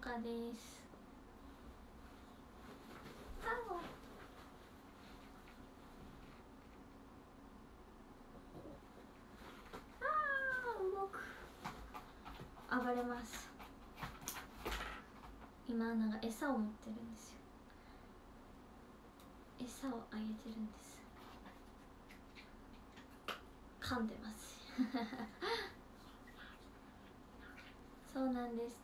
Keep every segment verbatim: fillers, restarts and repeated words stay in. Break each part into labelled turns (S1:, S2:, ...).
S1: かです。ああ動く。暴れます。今なんか餌を持ってるんですよ。餌をあげてるんです。噛んでますそうなんです。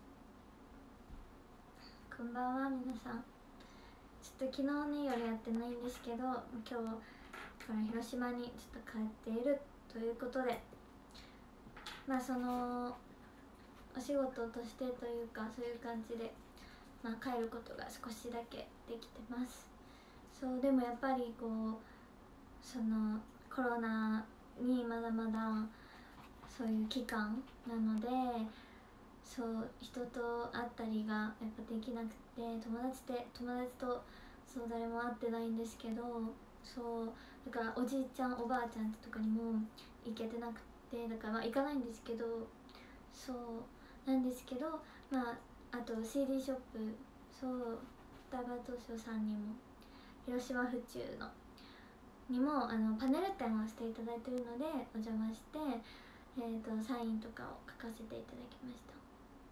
S1: こんばんは皆さん。ちょっと昨日ね夜やってないんですけど、今日から広島にちょっと帰っているということで、まあそのお仕事としてというかそういう感じで、まあ、帰ることが少しだけできてます。そうでもやっぱりこうそのコロナにまだまだそういう期間なので、そう人と会ったりがやっぱできなくて、友達で友達とそう誰も会ってないんですけど、そうだからおじいちゃんおばあちゃんとかにも行けてなくて、だからまあ行かないんですけど、そうなんですけど、まああと シーディー ショップ、そう双葉東証さんにも広島府中のにもあのパネル展をしていただいているのでお邪魔して、えー、とサインとかを書かせていただきました。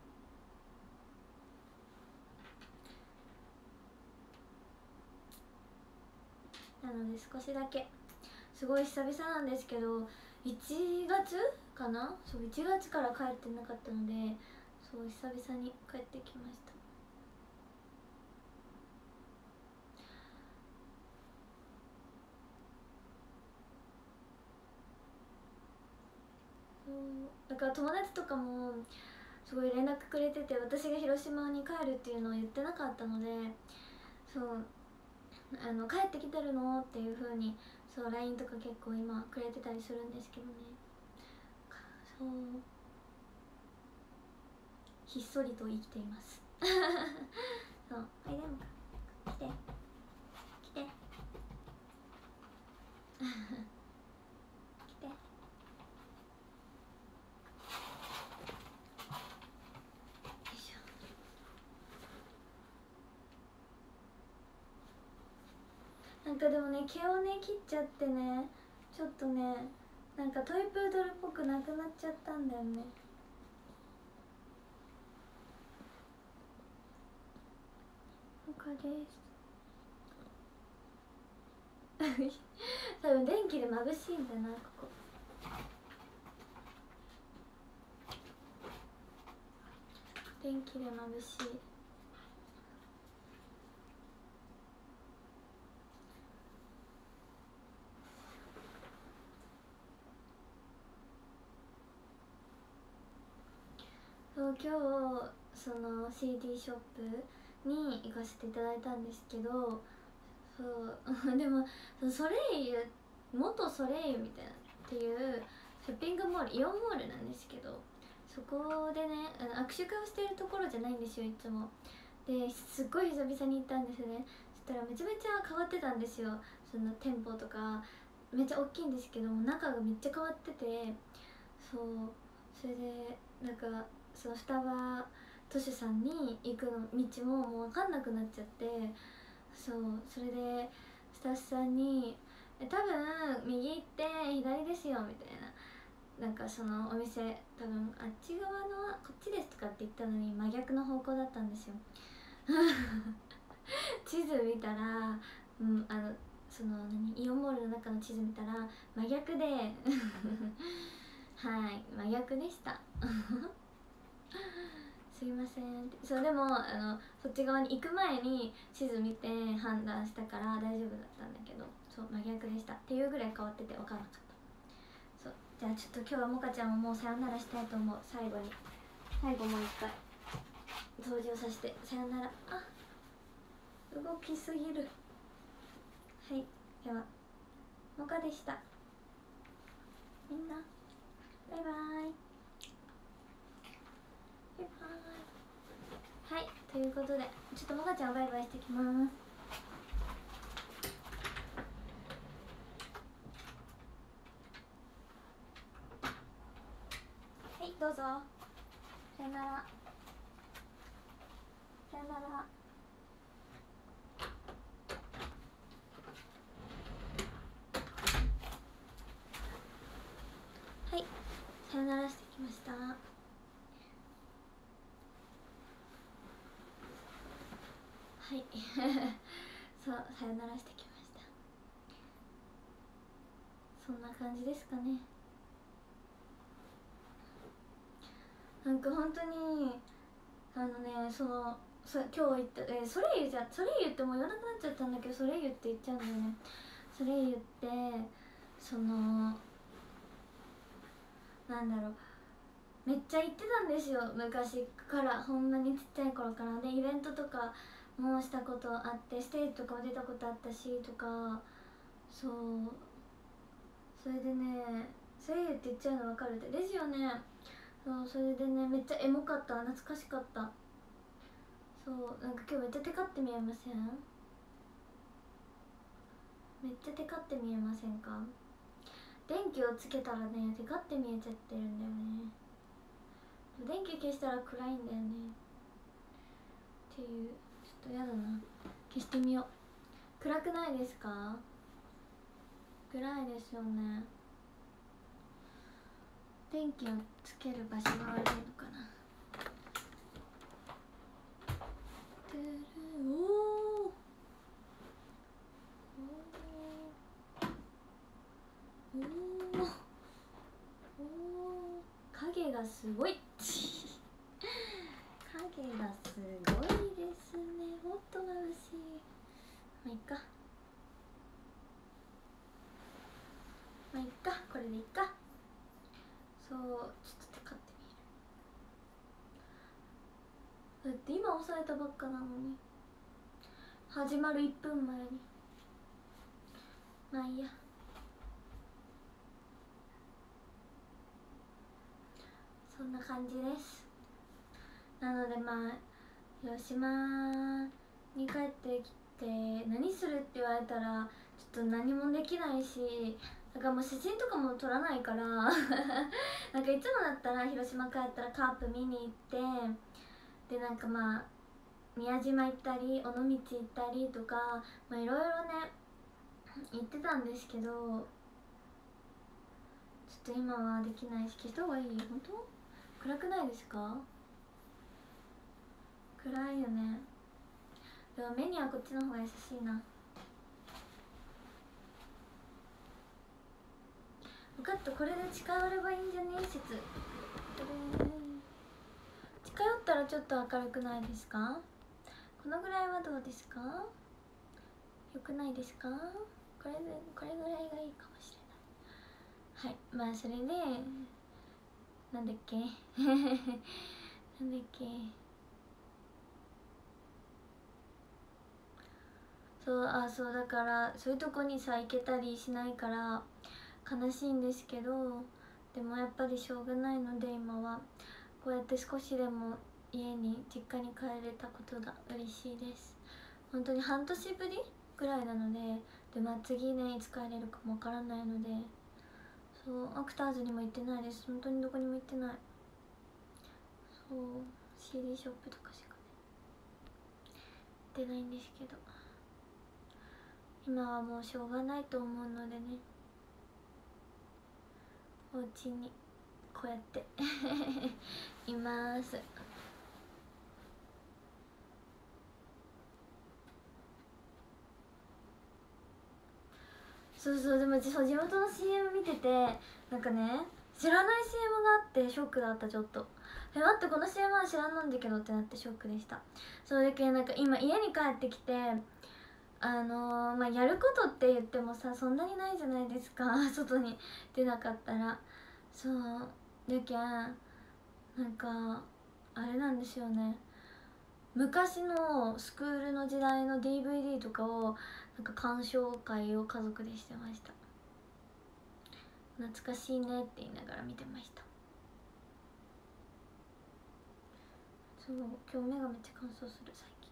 S1: なので少しだけすごい久々なんですけど、いちがつかな、そういちがつから帰ってなかったので、そう久々に帰ってきました。そうだから友達とかもすごい連絡くれてて、私が広島に帰るっていうのを言ってなかったので、そうあの帰ってきてるのっていう風にそう ライン とか結構今くれてたりするんですけどね。そうひっそりと生きていますそうはいでも来て来て来てなんかでもね毛をね切っちゃってね、ちょっとねなんかトイプードルっぽくなくなっちゃったんだよね。他です多分電気で眩しいんだなここ。電気で眩しい。そう今日その シーディー ショップに行かせていただいたんですけど、そうでもソレイユ元ソレイユみたいなっていうショッピングモール、イオンモールなんですけど、そこでねあの握手会をしているところじゃないんですよいつも。ですっごい久々に行ったんですね。そしたらめちゃめちゃ変わってたんですよ。その店舗とかめっちゃ大きいんですけども中がめっちゃ変わってて、そうそれでなんかその双葉図書さんに行くの道ももう分かんなくなっちゃって、そうそれでスタッフさんに「多分右行って左ですよ」みたいな、なんかそのお店多分あっち側のこっちですとかって言ったのに真逆の方向だったんですよ地図見たら、うん、あのその何イオンモールの中の地図見たら真逆ではい真逆でしたすいませんって。そうでもあのそっち側に行く前に地図見て判断したから大丈夫だったんだけど、そう真逆でしたっていうぐらい変わってて分からなかった。そうじゃあちょっと今日はもかちゃんももうさよならしたいと思う。最後に最後もう一回掃除をさせてさよなら。あ動きすぎる。はいではもかでした。みんなバイバーイバイバーイ。はいということでちょっともかちゃんバイバイしてきます。はいどうぞさよなら。 よなら。はい、さよならしてきました。はいそう、さよならしてきました。そんな感じですかね。なんか本当にあのね、そのそ今日言った、えー、ソレイユじゃソレイユってもう言わなくなっちゃったんだけど、ソレイユって言っちゃうんだよね。ソレイユってそのなんだろう、めっちゃ行ってたんですよ、昔から。ほんまにちっちゃい頃からで、イベントとかもしたことあって、ステージとかも出たことあったしとか。そう、それでね、ソレイユって言っちゃうの分かるってですよね。そう、それでね、めっちゃエモかった、懐かしかった。そう、なんか今日めっちゃテカって見えません？めっちゃテカって見えませんか？電気をつけたらね、テカって見えちゃってるんだよね。電気消したら暗いんだよねっていう。ちょっとやだな、消してみよう。暗くないですか？暗いですよね。電気をつける場所が悪いのかな。おおおおお、影がすごい影がすごいですね。もっと眩しい。まあいっか、まあいっか、これでいっか。そう、ちょっとテカってみる。だって今押さえたばっかなのに、始まるいっぷんまえに。まあいいや。そんな感じです。なのでまあ広島に帰ってきて何するって言われたらちょっと何もできないし、だからもう写真とかも撮らないからなんかいつもだったら広島帰ったらカープ見に行って、でなんかまあ宮島行ったり尾道行ったりとか、まあいろいろね行ってたんですけど、ちょっと今はできないし。消した方がいい？本当？暗くないですか？暗いよね。でも目にはこっちの方が優しいな。分かった、これで近寄ればいいんじゃねえ説。近寄ったらちょっと明るくないですか？このぐらいはどうですか？よくないですか？これでこれぐらいがいいかもしれない。はい、まあそれでなんだっけなんだっけ、そう、あ、そうだからそういうとこにさ行けたりしないから悲しいんですけど、でもやっぱりしょうがないので今はこうやって少しでも家に実家に帰れたことが嬉しいです。本当に半年ぶりぐらいなので、でまあ次ねいつ帰れるかもわからないので、そうアクターズにも行ってないです。本当にどこにも行ってない。そう シーディー ショップとかしかね行ってないんですけど、今はもうしょうがないと思うのでね、お家にこうやっています。そうそう、でもそう地元の シーエム 見ててなんかね、知らない シーエム があってショックだった。ちょっとえ待って、この シーエム は知らないんだけどってなってショックでした。それだけなんか今家に帰ってきてあのー、まあやることって言ってもさそんなにないじゃないですか外に出なかったら。そうだけんなんかあれなんですよね、昔のスクールの時代の ディーブイディー とかをなんか鑑賞会を家族でしてました。懐かしいねって言いながら見てました。そう、今日目がめっちゃ乾燥する最近。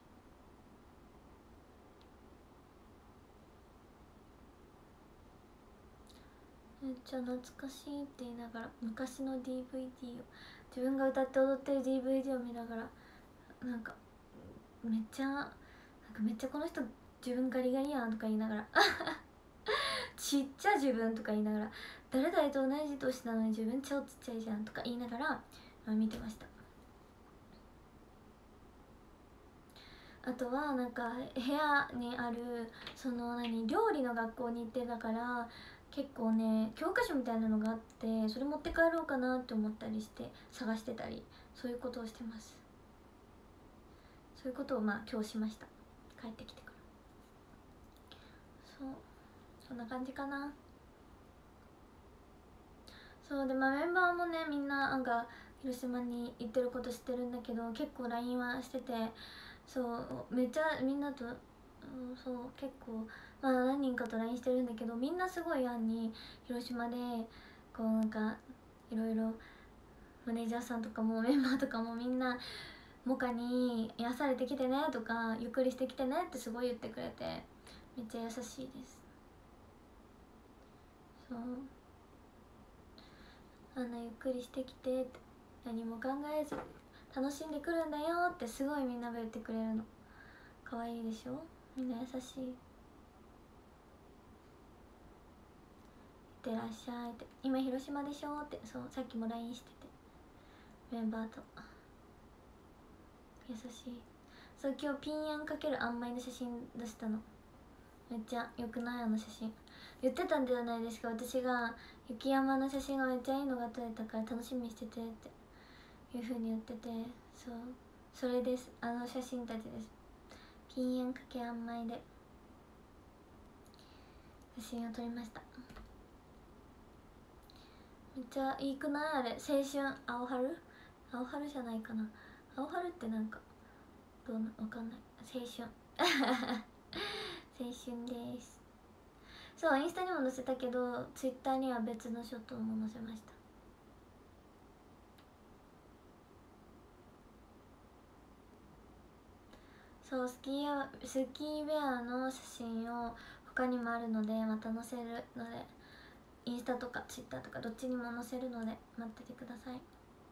S1: めっちゃ懐かしいって言いながら昔の ディーブイディー を自分が歌って踊ってる ディーブイディー を見ながらなんかめっちゃなんかめっちゃこの人自分ガリガリやんとか言いながらちっちゃ自分とか言いながら、誰々と同じ年なのに自分超ちっちゃいじゃんとか言いながら、まあ、見てました。あとはなんか部屋にあるその何料理の学校に行ってたから、結構ね教科書みたいなのがあって、それ持って帰ろうかなって思ったりして探してたり、そういうことをしてます。そういうことをまあ今日しました、帰ってきてから。そう、そんな感じかな。そうで、まあメンバーもねみんななんか広島に行ってること知ってるんだけど、結構 ライン はしてて、そうめっちゃみんなと、うん、そう結構まあ何人かと ライン してるんだけど、みんなすごいやんに広島でこうなんかいろいろマネージャーさんとかもメンバーとかもみんなモカに癒されてきてねとか、ゆっくりしてきてねってすごい言ってくれて、めっちゃ優しいです。そうあんなゆっくりしてきてって何も考えず楽しんでくるんだよってすごいみんなが言ってくれるの。可愛いでしょ、みんな優しい。いってらっしゃいって、今広島でしょって、そうさっきも ライン しててメンバーと優しい。そう今日ピンヤンかけるあんまいの写真出したの。めっちゃよくない？あの写真言ってたんじゃないですか、私が雪山の写真がめっちゃいいのが撮れたから楽しみにしててっていう風に言ってて、そうそれです、あの写真たちです。ピンヤンかけあんまいで写真を撮りました。めっちゃいいくない？あれ青春青春青春じゃないかな、青春ってなんかどうなわかんない、青春青春です。そうインスタにも載せたけど、ツイッターには別のショットも載せました。そうスキーやスキーウェアの写真を他にもあるのでまた載せるので、インスタとかツイッターとかどっちにも載せるので待っててください。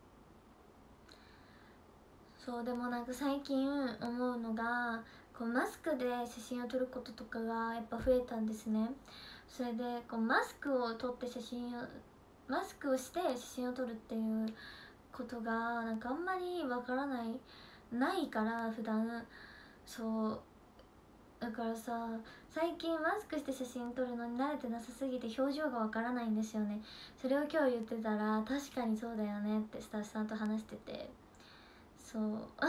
S1: そうでもなんか最近思うのが、こうマスクで写真を撮ることとかがやっぱ増えたんですね。それでこうマスクを撮って写真をマスクをして写真を撮るっていうことがなんかあんまりわからないないから普段。そうだからさ、最近マスクして写真撮るのに慣れてなさすぎて表情がわからないんですよね。それを今日言ってたら確かにそうだよねってスタッフさんと話してて、そう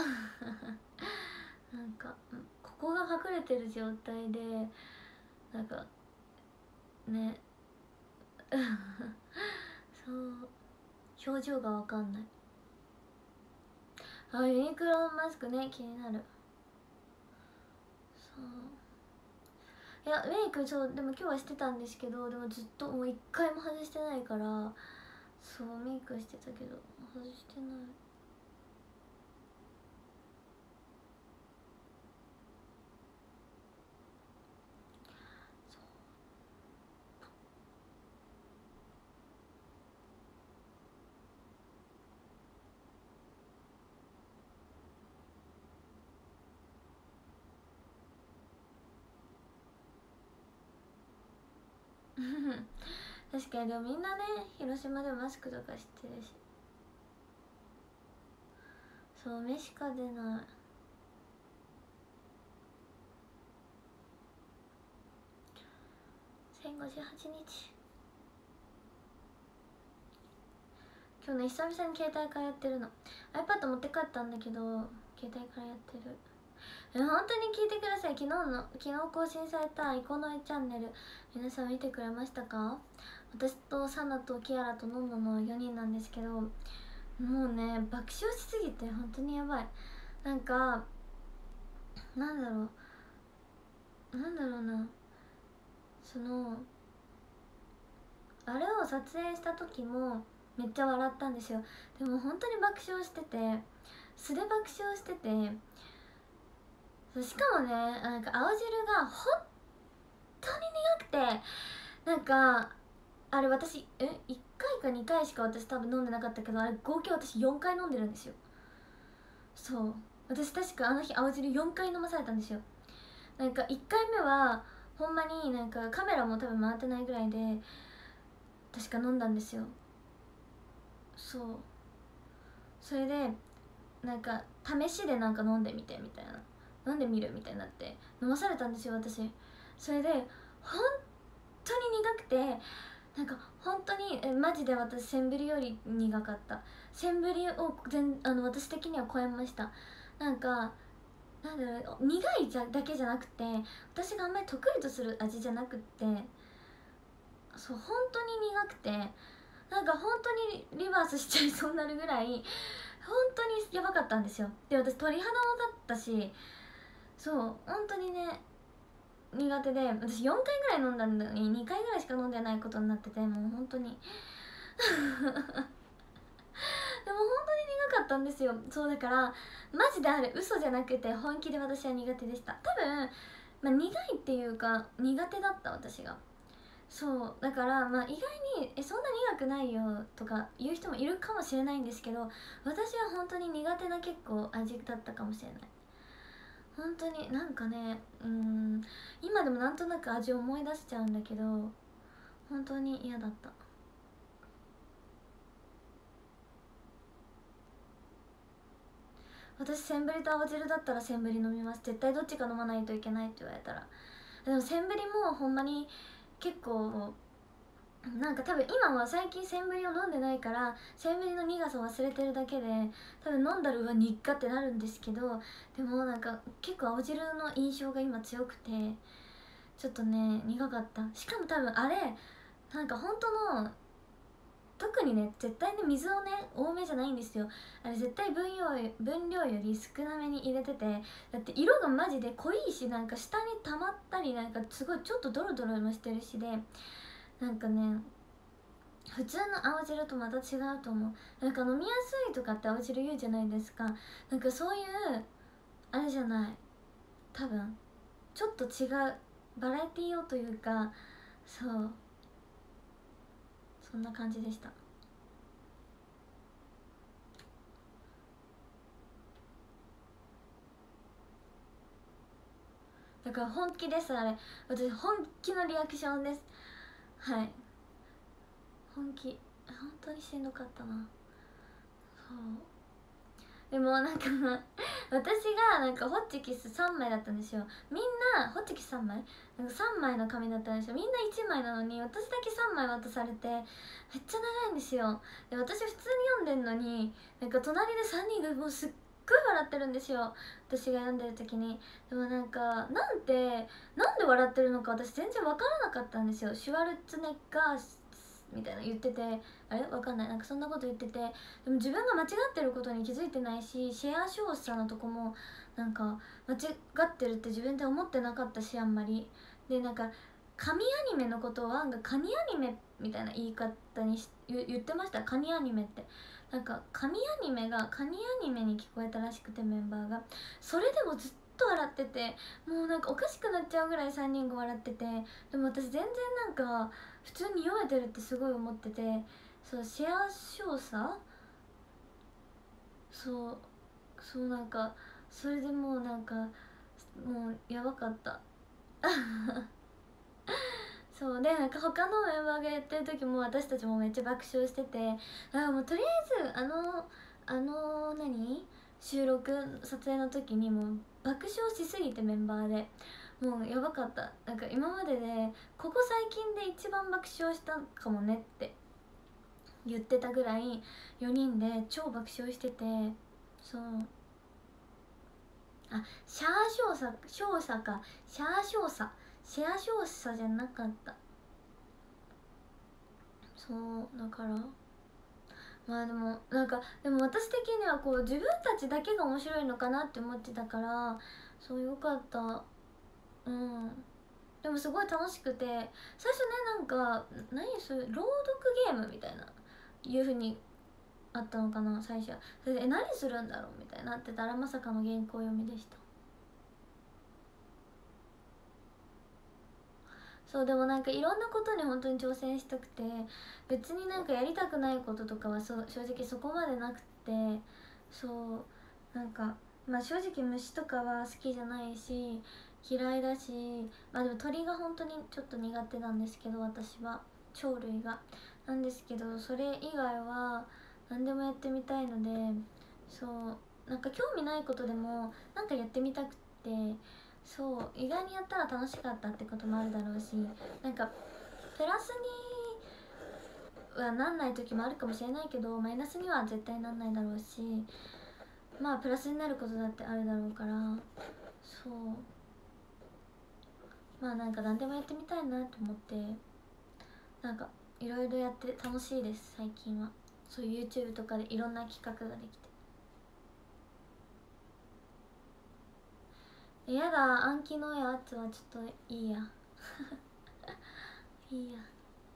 S1: なんかここが隠れてる状態でなんかねそう表情がわかんない。あ、ユニクロのマスクね気になる。そういやメイクそうでも今日はしてたんですけど、でもずっともう一回も外してないから、そうメイクしてたけど外してない。確かにでもみんなね広島でもマスクとかしてるし、そう目しか出ない。せんごじゅうはちにち今日ね久々に携帯からやってるの。 iPad 持って帰ったんだけど携帯からやってる。え本当に聞いてください。昨日の昨日更新されたイコノイチャンネル皆さん見てくれましたか？私とサナとキアラとノンノのよにんなんですけど、もうね爆笑しすぎて本当にやばい。なんかなんだろうなんだろうなそのあれを撮影した時もめっちゃ笑ったんですよ。でも本当に爆笑してて素で爆笑してて、しかもねなんか青汁が本当に苦くて、なんかあれ私えいっかいかにかいしか私多分飲んでなかったけど、あれ合計私よんかい飲んでるんですよ。そう私確かあの日青汁よんかい飲まされたんですよ。なんかいっかいめはほんまになんかカメラも多分回ってないぐらいで確か飲んだんですよ。そう、それでなんか試しでなんか飲んでみてみたいな、飲んでみるみたいになって飲まされたんですよ私。それで本当に苦くて、なんか本当にえマジで私センブリより苦かった。センブリを全あの私的には超えました。なんかなんだろう、苦いじゃだけじゃなくて私があんまり得意とする味じゃなくって、そう本当に苦くて、なんか本当にリバースしちゃいそうになるぐらい本当にやばかったんですよ。で私鳥肌もだったし、そう本当にね苦手で、私よんかいぐらい飲んだのににかいぐらいしか飲んでないことになってて、もう本当にでも本当に苦かったんですよ。そうだからマジであれ嘘じゃなくて本気で私は苦手でした。多分、まあ、苦いっていうか苦手だった私が。そうだからまあ意外にえそんな苦くないよとか言う人もいるかもしれないんですけど、私は本当に苦手な結構味だったかもしれない。本当になんかね、うーん今でもなんとなく味を思い出しちゃうんだけど本当に嫌だった。私センブリと青汁だったらセンブリ飲みます。絶対どっちか飲まないといけないって言われたら。でもセンブリもほんまに結構なんか多分今は最近センブリを飲んでないからセンブリの苦さを忘れてるだけで、多分飲んだらうわ日課ってなるんですけど、でもなんか結構青汁の印象が今強くてちょっとね苦かった。しかも多分あれなんか本当の特にね絶対ね水をね多めじゃないんですよ。あれ絶対分量分量より少なめに入れてて、だって色がマジで濃いし、なんか下に溜まったりなんかすごいちょっとドロドロもしてるしで、なんかね普通の青汁とまた違うと思う。なんか飲みやすいとかって青汁言うじゃないですか。なんかそういうあれじゃない、多分ちょっと違うバラエティーをというか、そうそんな感じでした。だから本気ですあれ、私本気のリアクションです。はい、本気本当にしんどかったな。そうでもなんか私がなんかホッチキスさんまいだったんですよ。みんなホッチキスさんまいなんかさんまいの紙だったんですよ。みんないちまいなのに私だけさんまい渡されてめっちゃ長いんですよ。で私普通に読んでんのになんか隣でさんにんがもうすっごい笑ってるんですよ、私が読んでる時に。でもなんかなんてなんで笑ってるのか私全然分からなかったんですよ。シュワルツェネッガーみたいな言ってて、あれわかんない、なんかそんなこと言ってて、でも自分が間違ってることに気づいてないし、シェア少子さのとこもなんか間違ってるって自分で思ってなかったし、あんまり。でなんか神アニメのことをワンがカニアニメみたいな言い方にし言言ってました。カニアニメってなんか神アニメがカニアニメに聞こえたらしくて、メンバーがそれでもずっと笑ってて、もうなんかおかしくなっちゃうぐらいさんにんが笑ってて、でも私全然なんか普通に読めてるってすごい思ってて、そうシェア少佐、そうそうなんかそれでもうなんかもうやばかったそうでなんか他のメンバーがやってる時も私たちもめっちゃ爆笑してて、だからもうとりあえずあのあの何収録撮影の時にもう爆笑しすぎてメンバーでもうやばかった。なんか今まででここ最近で一番爆笑したかもねって言ってたぐらいよにんで超爆笑してて、そうあシャー少佐少佐かシャー少佐シェア少佐じゃなかった。そうだからまあでもなんかでも私的にはこう自分たちだけが面白いのかなって思ってたから、そうよかった。うん、でもすごい楽しくて、最初ねなんか何それ朗読ゲームみたいないうふうにあったのかな最初。それでえ何するんだろうみたいになってたらまさかの原稿読みでした。そうでもなんかいろんなことに本当に挑戦したくて、別になんかやりたくないこととかはそ正直そこまでなくて、そうなんかまあ正直虫とかは好きじゃないし嫌いだし、まあでも鳥が本当にちょっと苦手なんですけど、私は鳥類がなんですけど、それ以外は何でもやってみたいので、そうなんか興味ないことでもなんかやってみたくて、そう意外にやったら楽しかったってこともあるだろうし、なんかプラスにはなんない時もあるかもしれないけど、マイナスには絶対なんないだろうし、まあプラスになることだってあるだろうから、そうまあなんか何でもやってみたいなと思って、なんかいろいろやって楽しいです最近は。そう YouTube とかでいろんな企画ができて、やだ暗記のやつはちょっといいやいいや。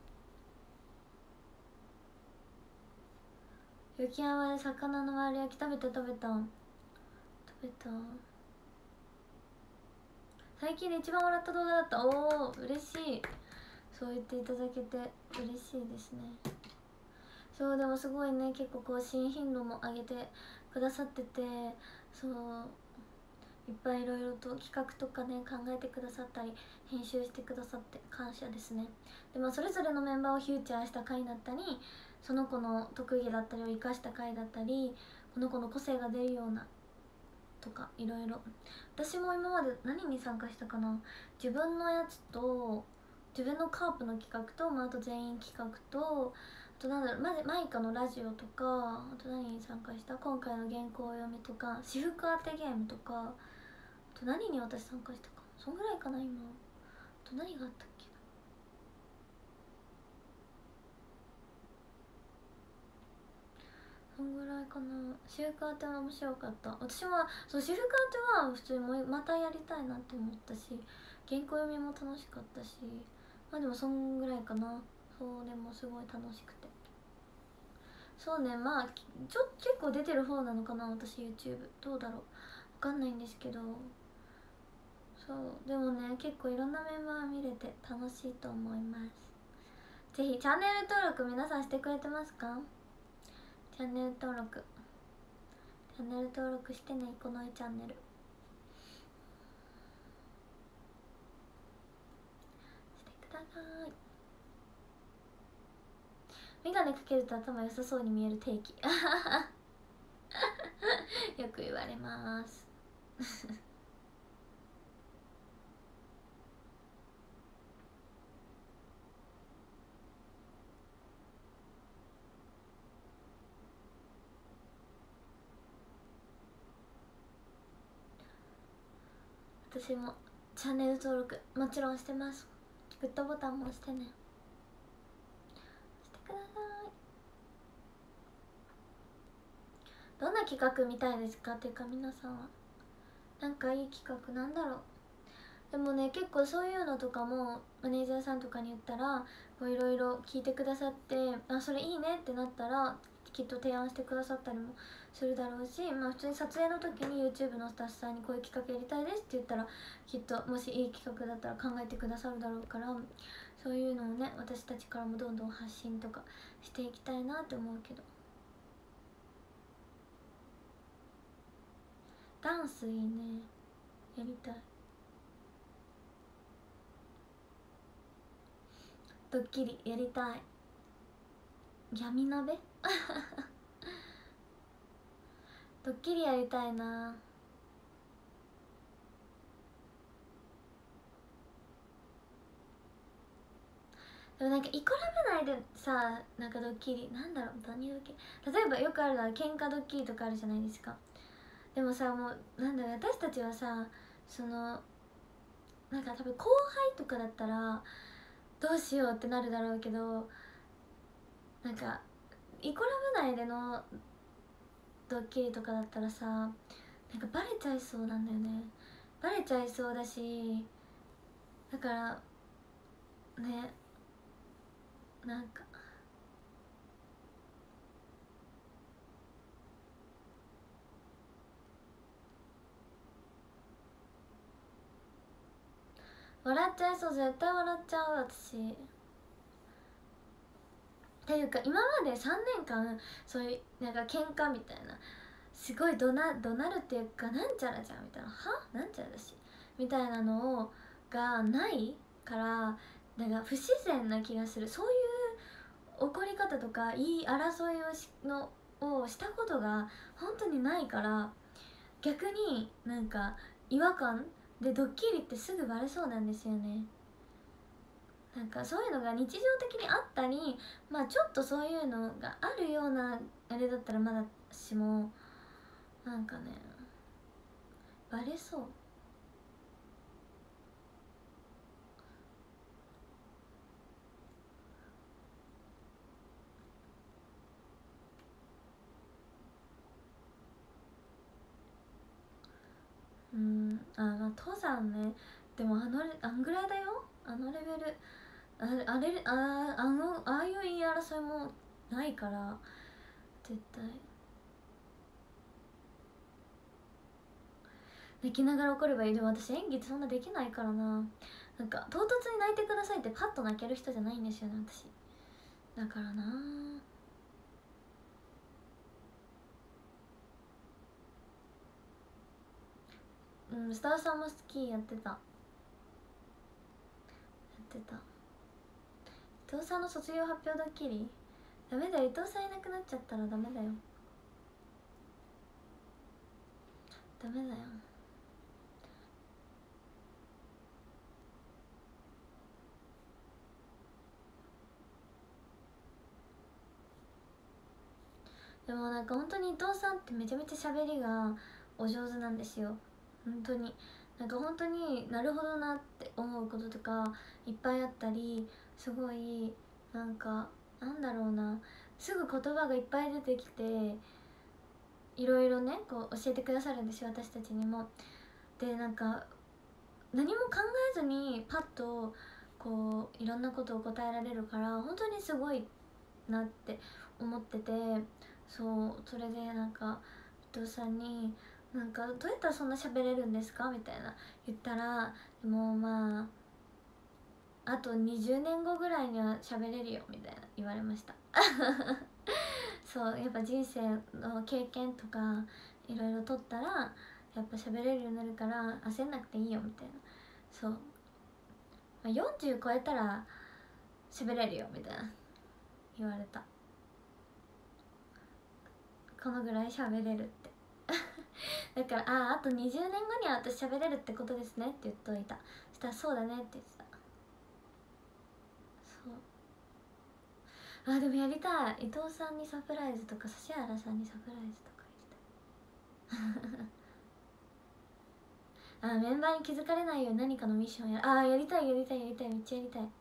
S1: 雪山で魚の丸焼き食べた食べた食べた最近で一番笑った動画だった。おお嬉しい、そう言っていただけて嬉しいですね。そうでもすごいね、結構更新頻度も上げてくださってて、そういっぱいいろいろと企画とかね考えてくださったり編集してくださって感謝ですね。でもそれぞれのメンバーをフューチャーした回だったり、その子の特技だったりを生かした回だったり、この子の個性が出るようなとかいろいろ。私も今まで何に参加したかな、自分のやつと自分のカープの企画と、まあ、あと全員企画と、あとなんだろう、まずマイカのラジオとか、あと何に参加した、今回の原稿読みとか私服当てゲームとか、あと何に私参加したか、そんぐらいかな今。あと何があったっけな、そんぐらいかな。私服当ては面白かった。私はそう私服当ては普通にもうまたやりたいなって思ったし、原稿読みも楽しかったし、まあでもそんぐらいかな。そうでもすごい楽しくて、そうね、まあちょ結構出てる方なのかな私 YouTube、 どうだろう分かんないんですけど、そうでもね結構いろんなメンバー見れて楽しいと思います。ぜひチャンネル登録皆さんしてくれてますか？チャンネル登録チャンネル登録してね、このいチャンネルしてください。メガネかけると頭良さそうに見える定期よく言われます私もチャンネル登録もちろんしてます。グッドボタンも押してね、してください。どんな企画見たいですかっていうか、皆さんはなんかいい企画なんだろう。でもね結構そういうのとかもマネージャーさんとかに言ったらいろいろ聞いてくださって、あそれいいねってなったらきっと提案してくださったりもするだろうし、まあ普通に撮影の時に YouTube のスタッフさんにこういう企画やりたいですって言ったらきっともしいい企画だったら考えてくださるだろうから、そういうのをね私たちからもどんどん発信とかしていきたいなって思うけど。ダンスいいね、やりたい。ドッキリやりたい。闇鍋ドッキリやりたいな。でもなんかイコラブ内でさ、なんかドッキリなんだろう、何ドッキリ、例えばよくあるのは喧嘩ドッキリとかあるじゃないですか。でもさもうなんだろう、私たちはさそのなんか多分後輩とかだったらどうしようってなるだろうけど、なんかイコラブ内でのドッキリとかだったらさなんかバレちゃいそうなんだよね。バレちゃいそうだし、だからね、なんか笑っちゃいそう、絶対笑っちゃう私。っていうか今までさんねんかんそういうなんか喧嘩みたいなすごい怒鳴怒鳴るっていうか、なんちゃらじゃんみたいな、はなんちゃらだしみたいなのをがないから、なんか不自然な気がする。そういう怒り方とか言い争いをしのをしたことが本当にないから、逆になんか違和感で、ドッキリってすぐバレそうなんですよね。なんかそういうのが日常的にあったり、まあちょっとそういうのがあるようなあれだったらまだしも、なんかねバレそう。うん、あ、まあ登山ね。でもあのあんぐらいだよ、あのレベル。あれあれああのああいう言い争いもないから、絶対泣きながら怒ればいい。でも私演技そんなできないからな。なんか唐突に泣いてくださいってパッと泣ける人じゃないんですよね、私。だからな。うん、スターさんも好き、やってたやってた。伊藤さんの卒業発表ドッキリ、ダメだよ、伊藤さんいなくなっちゃったらダメだよ、ダメだよ。でもなんか本当に伊藤さんってめちゃめちゃ喋りがお上手なんですよ、本当に。なんか本当になるほどなって思うこととかいっぱいあったり、すごいなんかなんだろうな、すぐ言葉がいっぱい出てきて、いろいろねこう教えてくださるんですよ、私たちにも。でなんか何も考えずにパッとこういろんなことを答えられるから、本当にすごいなって思ってて、そうそれでなんか伊藤さんになんかどうやったらそんな喋れるんですかみたいな言ったら、もうまああとにじゅうねんごぐらいには喋れるよみたいな言われましたそうやっぱ人生の経験とかいろいろ取ったらやっぱ喋れるようになるから焦んなくていいよみたいな。そう、まあ、よんじゅう超えたら喋れるよみたいな言われた。このぐらい喋れるってだから、あああとにじゅうねんごには私喋れるってことですねって言っといた。そしたらそうだねって言ってた。そう、あでもやりたい、伊藤さんにサプライズとか指原さんにサプライズとかやりたいあメンバーに気づかれないように何かのミッションやる。あやりたいやりたいやりたい、めっちゃやりたい。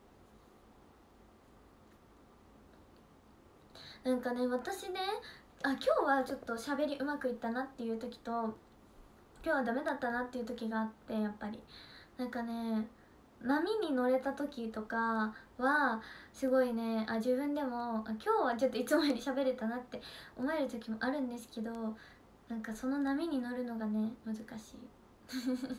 S1: なんかね私ね、あ今日はちょっと喋りうまくいったなっていう時と、今日はダメだったなっていう時があって、やっぱりなんかね波に乗れた時とかはすごいね、あ自分でもあ今日はちょっといつもより喋れたなって思える時もあるんですけど、なんかその波に乗るのがね難しいそう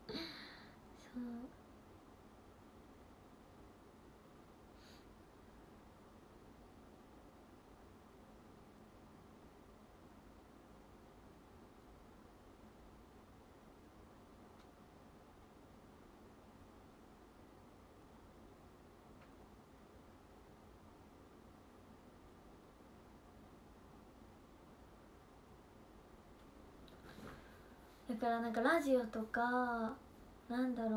S1: だからなんかラジオとかなんだろ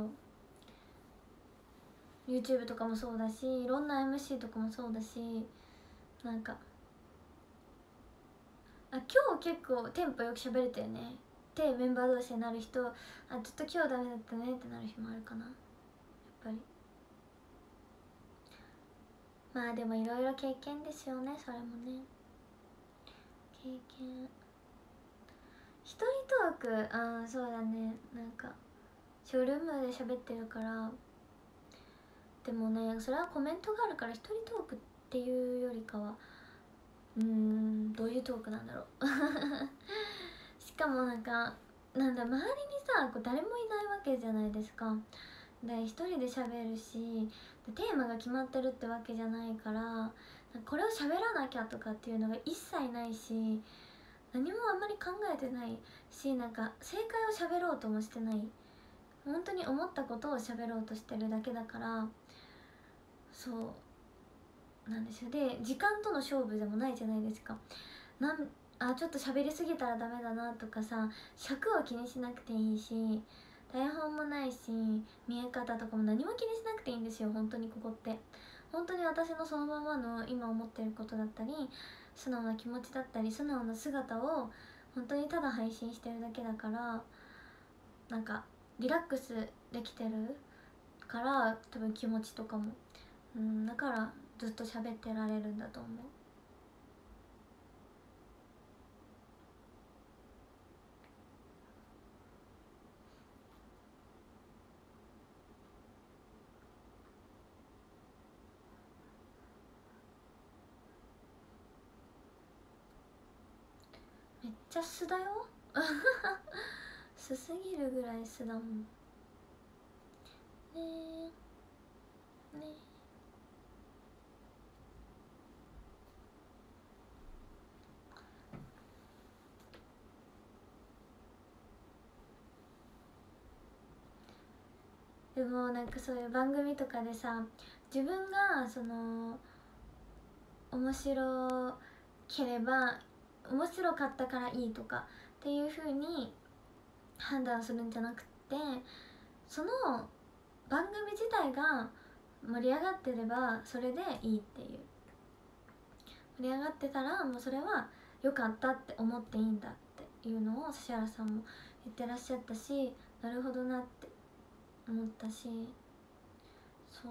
S1: う YouTube とかもそうだし、いろんな エムシー とかもそうだし、なんかあ今日結構テンポよく喋れたよねってメンバー同士になる人、あちょっと今日ダメだったねってなる日もあるかな、やっぱり。まあでもいろいろ経験ですよね、それもね経験。一人トーク、ああそうだね、なんかショールームで喋ってるから。でもねそれはコメントがあるから一人トークっていうよりかは、うーんどういうトークなんだろうしかもなんかなんだ周りにさこう誰もいないわけじゃないですか。で一人で喋るし、でテーマが決まってるってわけじゃないから、これを喋らなきゃとかっていうのが一切ないし、 何もあんまり考えてないし、なんか正解を喋ろうともしてない、本当に思ったことを喋ろうとしてるだけだから、そうなんですよ。で時間との勝負でもないじゃないですか。なんあちょっと喋りすぎたらダメだなとかさ、尺は気にしなくていいし、台本もないし、見え方とかも何も気にしなくていいんですよ。本当にここって本当に私のそのままの今思ってることだったり、素直な気持ちだったり、素直な姿を本当にただ配信してるだけだから、なんかリラックスできてるから、多分気持ちとかも、うん、だからずっと喋ってられるんだと思う。めっちゃ素だよ素すぎるぐらい素だもんねえねえ。でもなんかそういう番組とかでさ、自分がその面白ければ、面白かったからいいとかっていう風に判断するんじゃなくて、その番組自体が盛り上がってればそれでいいっていう、盛り上がってたらもうそれは良かったって思っていいんだっていうのを指原さんも言ってらっしゃったし、なるほどなって思ったし、そう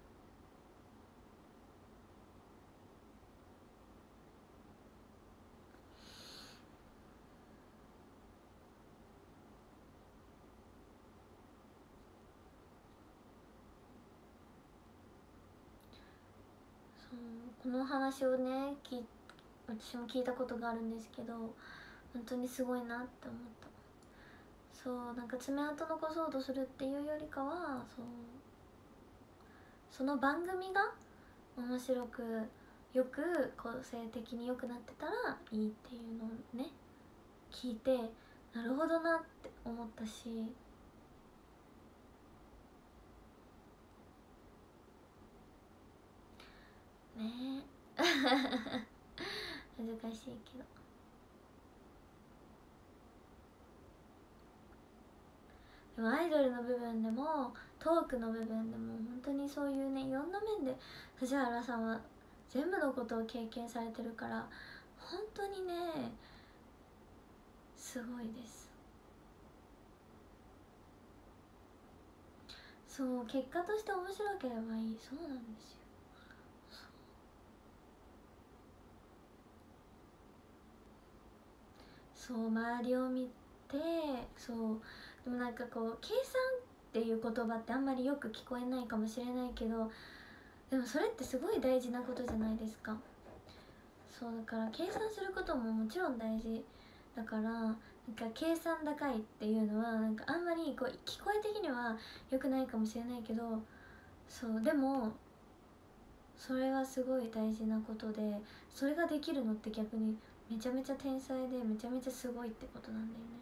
S1: そうこの話をねき私も聞いたことがあるんですけど、本当にすごいなって思った。そうなんか爪痕残そうとするっていうよりかは、そうその番組が面白くよく構成的に良くなってたらいいっていうのをね聞いて、なるほどなって思ったし、ねえ難しいけど、でもアイドルの部分でもトークの部分でも本当にそういうね、いろんな面で藤原さんは全部のことを経験されてるから、本当にねすごいです。そう結果として面白ければいい、そうなんですよ。そう周りを見て、そうでもなんかこう計算っていう言葉ってあんまりよく聞こえないかもしれないけど、でもそれってすごい大事なことじゃないですか。そうだから計算することももちろん大事だから、なんか計算高いっていうのはなんかあんまりこう聞こえ的には良くないかもしれないけど、そうでもそれはすごい大事なことで、それができるのって逆にめちゃめちゃ天才でめちゃめちゃすごいってことなんだよね。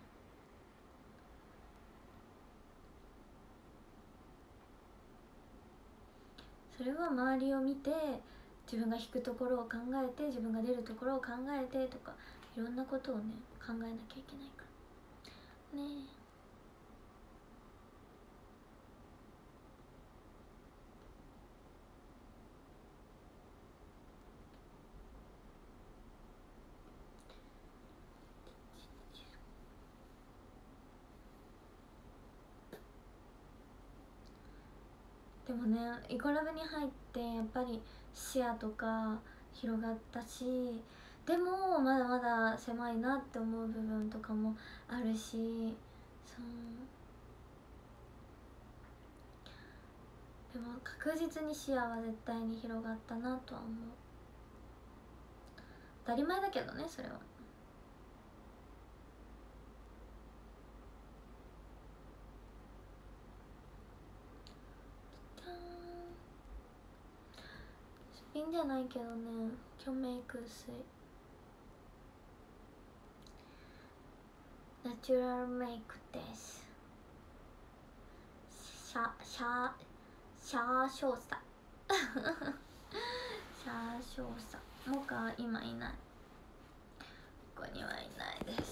S1: それは周りを見て、自分が引くところを考えて、自分が出るところを考えてとか、いろんなことをね考えなきゃいけないからねえ。でもねイコラブに入ってやっぱり視野とか広がったし、でもまだまだ狭いなって思う部分とかもあるし、そうでも確実に視野は絶対に広がったなとは思う。当たり前だけどねそれは。すっぴんじゃないけどね、今日メイク薄い。 チュラルメイクです。シャシャシャー少佐シャー少佐モカは今いない。ここにはいないです。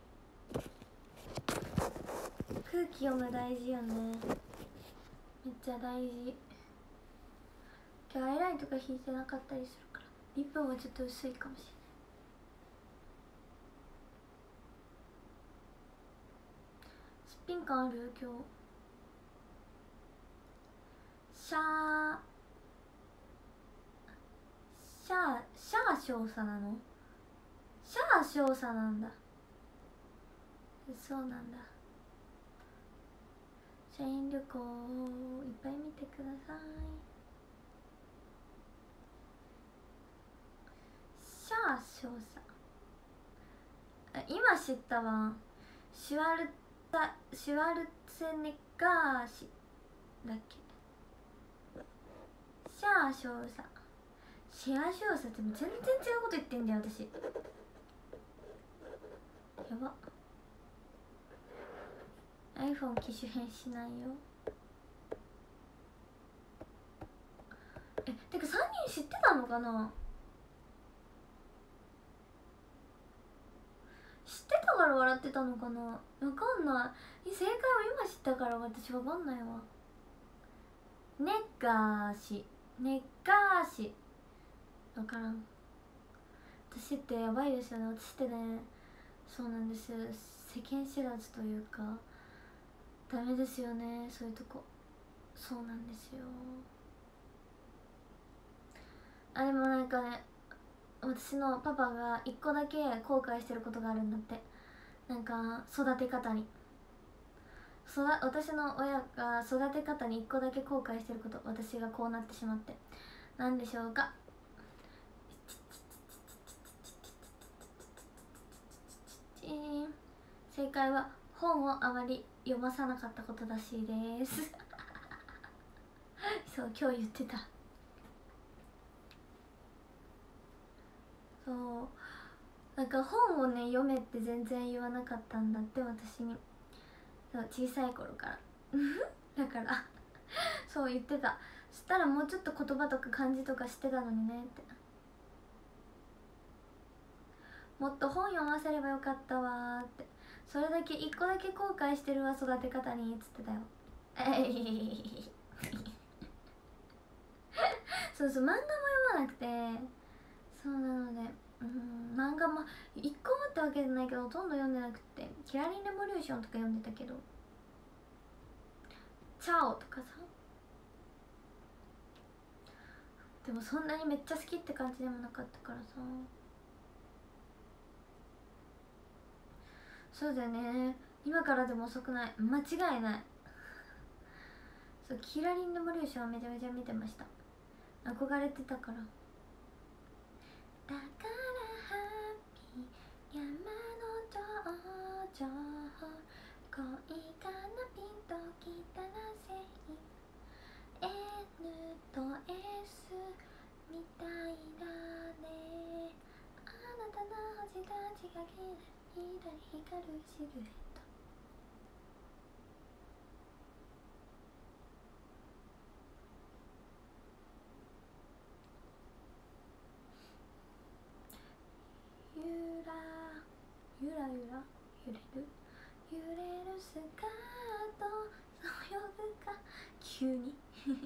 S1: 空気読む大事よね。めっちゃ大事。今日アイラインとか引いてなかったりするからリップもちょっと薄いかもしれない。すっぴん感ある今日。シャーシャーシャー少佐なの。シャー少佐なんだ。そうなんだ。社員旅行いっぱい見てください。シャー少佐、今知ったわ。シュワルタシュワルツェネッガーシだっけ。シャー少佐シャー少佐って全然違うこと言ってんだよ私。やば。 iPhone 機種変しないよ。えてかさんにん知ってたのかな。知ってたから笑ってたのかな。わかんない。正解は今知ったから私わかんないわ。ネッガーシネッガーシわからん。私ってやばいですよね。私ってね、そうなんです。世間知らずというかダメですよね、そういうとこ。そうなんですよ。あでもなんかね、私のパパが一個だけ後悔してることがあるんだって。なんか育て方にそだ私の親が育て方に一個だけ後悔してること。私がこうなってしまって。何でしょうか。正解は本をあまり読まさなかったことらしいですそう今日言ってた。そうなんか本をね読めって全然言わなかったんだって私に。そう小さい頃からだからそう言ってた。そしたらもうちょっと言葉とか漢字とか知ってたのにねって。もっと本読ませればよかったわーって。それだけ一個だけ後悔してるわ育て方にっつってたよ。えいそうそう漫画も読まなくて。そうなのでうん漫画も一個もってわけじゃないけどほとんど読んでなくて。キラリンレボリューションとか読んでたけど、チャオとかさ。でもそんなにめっちゃ好きって感じでもなかったからさ。そうだよね。今からでも遅くない。間違いないそうキラリンレボリューションはめちゃめちゃ見てました。憧れてたから。だからハッピー山の頂上恋かなピンときたらせい N と S みたいだね。あなたの星たちがキラリラ光るシルエット。ゆらゆらゆら揺れる揺れるスカートそよぐか急に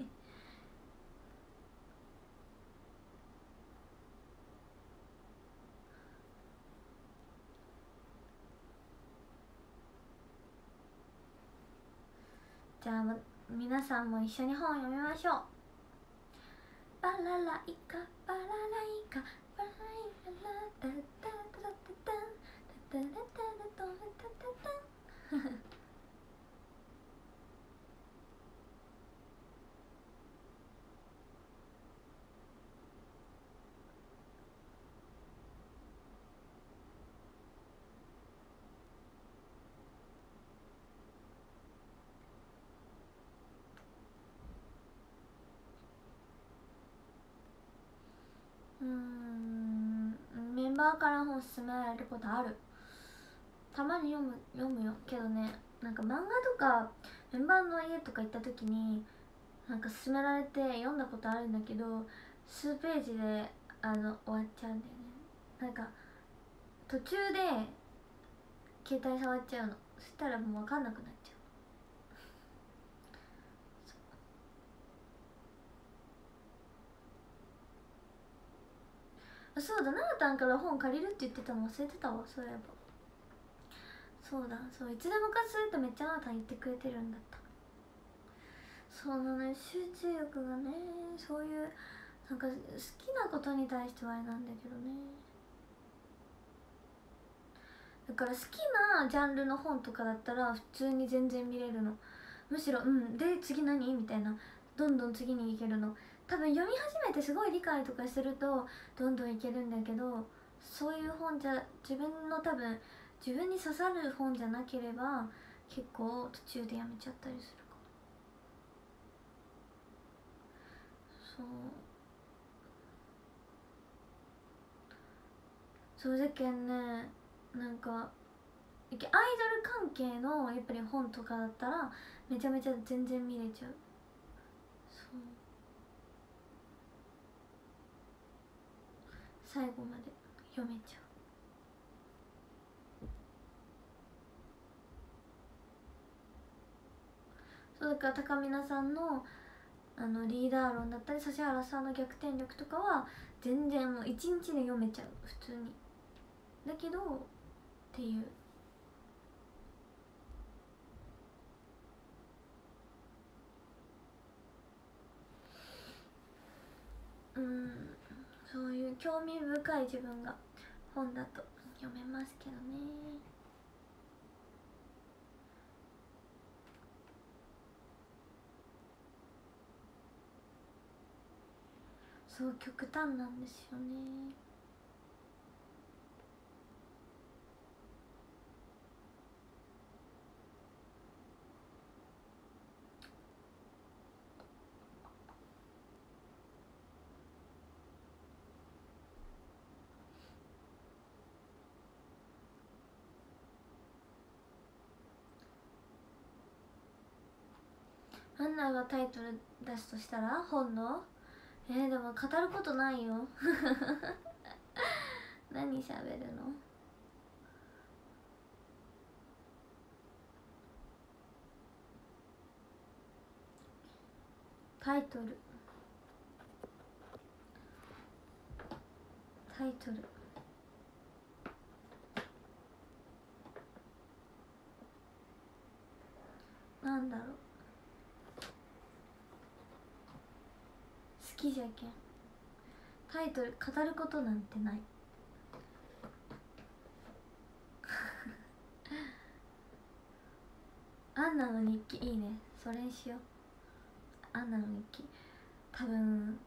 S1: じゃあ皆さんも一緒に本読みましょう。バラライカバラライカバライララタタタタタタタタタタタタタタタうーんメンバーから本勧められることある。 たまに読む読むよけどね、なんか漫画とかメンバーの家とか行った時になんか勧められて読んだことあるんだけど、数ページであの終わっちゃうんだよね。なんか途中で携帯触っちゃうの、そしたらもう分かんなくなっちゃう。あ、そうだ、ななたんから本借りるって言ってたの忘れてたわ、そういえば。そうだ、そう、いつでも貸すってめっちゃななたん言ってくれてるんだった。そうなのよ、集中力がね、そういうなんか好きなことに対してはあれなんだけどね。だから好きなジャンルの本とかだったら普通に全然見れるの。むしろうんで次何みたいな、どんどん次に行けるの。多分読み始めてすごい理解とかするとどんどんいけるんだけど、そういう本じゃ自分の多分自分に刺さる本じゃなければ結構途中でやめちゃったりするかも。そうそうじゃけんね、なんかアイドル関係のやっぱり本とかだったらめちゃめちゃ全然見れちゃう。そう最後まで読めちゃう。そうだから高見菜さんのあのリーダー論だったり指原さんの逆転力とかは全然もう一日で読めちゃう普通に。だけどっていう。うん、そういう興味深い自分が本だと読めますけどね。そう極端なんですよね。アンナがタイトル出すとしたら本のえー、でも語ることないよ何喋るの。タイトルタイトルなんだろう、好きじゃけんタイトル語ることなんてないアンナの日記いいね、それにしよう。アンナの日記多分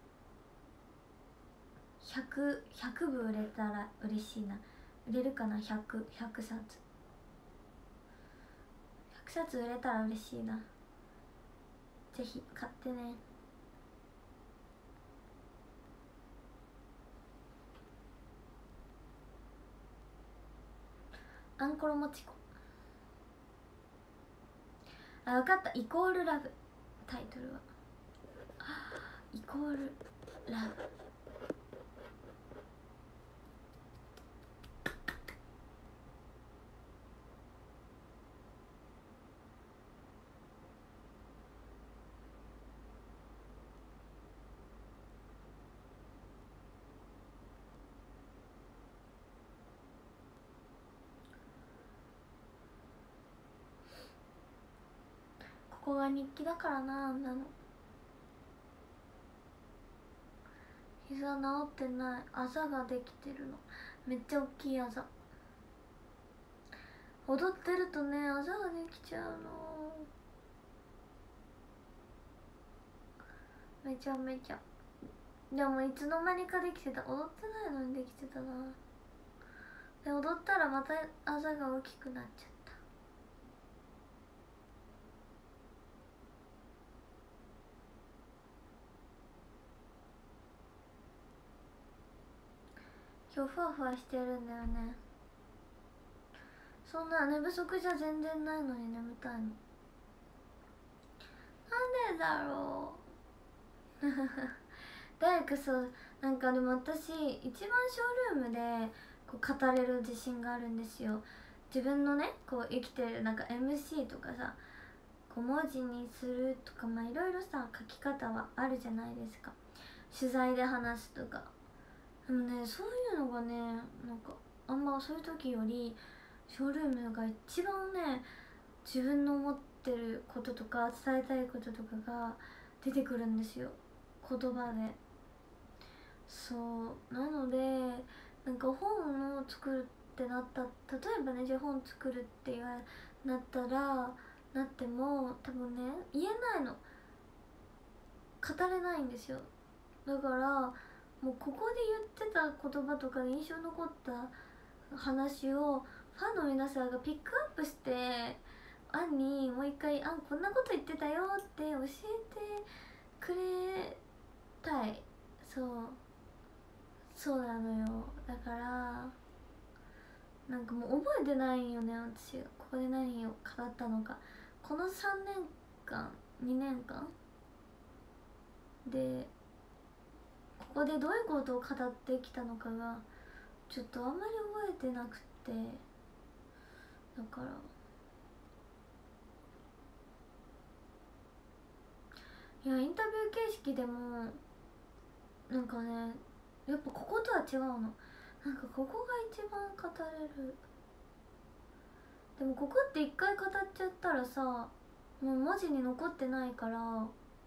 S1: ひゃく、ひゃくぶ売れたら嬉しいな。売れるかな、ひゃく、ひゃくさつひゃくさつ売れたら嬉しいな。ぜひ買ってね。アンコロもちこ。あ、分かった、イコールラブ。タイトルはイコールラブ。ここが日記だからな。あんなの膝治ってない、あざができてるの。めっちゃ大きいあざ。踊ってるとね、あざができちゃうの。めちゃめちゃ。でもいつの間にかできてた。踊ってないのにできてたな。で踊ったらまたあざが大きくなっちゃった。今日ふわふわしてるんだよね。 そんな寝不足じゃ全然ないのに眠たいの。なんでだろう誰かそうなんかでも私一番ショールームでこう語れる自信があるんですよ。自分のねこう生きてるなんか エムシー とかさこう文字にするとかまあいろいろさ書き方はあるじゃないですか。取材で話すとか。でもねそういうのがねなんかあんまそういう時よりショールームが一番ね自分の思ってることとか伝えたいこととかが出てくるんですよ言葉で。そうなのでなんか本を作るってなった例えばねじゃあ本作るって言わなったらなっても多分ね言えないの語れないんですよ。だからもうここで言ってた言葉とかで印象に残った話をファンの皆さんがピックアップしてアンにもう一回「あんこんなこと言ってたよ」って教えてくれたい。そうそうなのよ。だからなんかもう覚えてないよね私がここで何を語ったのか。このさんねんかんにねんかんでここでどういうことを語ってきたのかがちょっとあんまり覚えてなくて、だからいやインタビュー形式でもなんかねやっぱこことは違うの。なんかここが一番語れる。でもここって一回語っちゃったらさもう文字に残ってないから